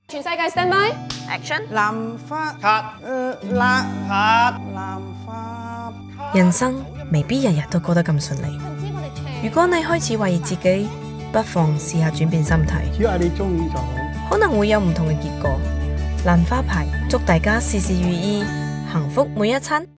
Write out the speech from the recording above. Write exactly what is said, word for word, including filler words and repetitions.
全世界 stand by Action！ 藍花卡誒藍卡藍花。 人生未必日日都過得咁順利。如果你開始懷疑自己，不妨試下轉變心態， 只要你中意就好。 可能會有唔同嘅結果。蘭花牌祝大家事事如意，幸福每一餐。